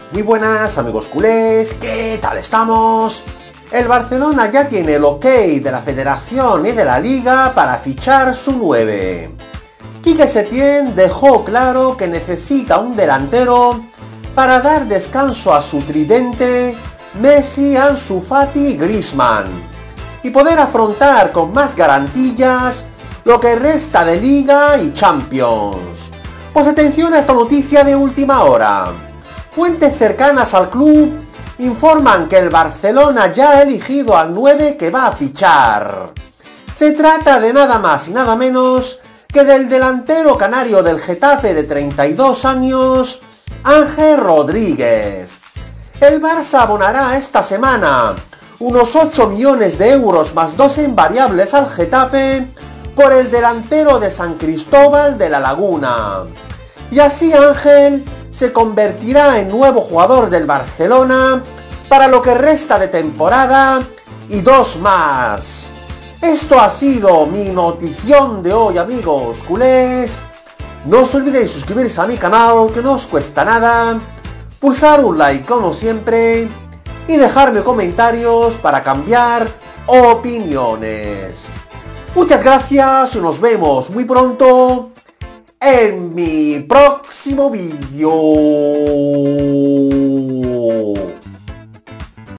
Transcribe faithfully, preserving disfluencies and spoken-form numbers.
Muy buenas amigos culés, ¿qué tal estamos? El Barcelona ya tiene el ok de la Federación y de la Liga para fichar su nueve. Quique Setién dejó claro que necesita un delantero para dar descanso a su tridente Messi, Ansu Fati y Griezmann y poder afrontar con más garantías lo que resta de Liga y Champions. Pues atención a esta noticia de última hora. Fuentes cercanas al club informan que el Barcelona ya ha elegido al nueve que va a fichar. Se trata de nada más y nada menos que del delantero canario del Getafe de treinta y dos años, Ángel Rodríguez. El Barça abonará esta semana unos ocho millones de euros más dos en variables al Getafe por el delantero de San Cristóbal de la Laguna. Y así Ángel se convertirá en nuevo jugador del Barcelona para lo que resta de temporada y dos más. Esto ha sido mi notición de hoy, amigos culés. No os olvidéis suscribirse a mi canal, que no os cuesta nada, pulsar un like como siempre y dejarme comentarios para cambiar opiniones. Muchas gracias y nos vemos muy pronto en mi próximo vídeo.